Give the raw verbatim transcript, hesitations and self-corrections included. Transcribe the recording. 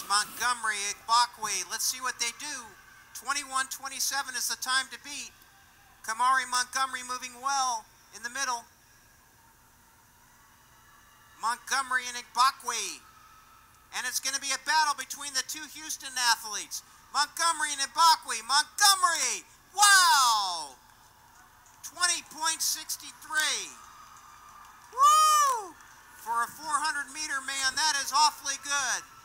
Montgomery, Igbokwe. Let's see what they do. twenty-one twenty-seven is the time to beat. Kamari Montgomery moving well in the middle. Montgomery and Igbokwe. And it's going to be a battle between the two Houston athletes. Montgomery and Igbokwe. Montgomery! Wow! twenty point six three. Woo! For a four hundred meter man, that is awfully good.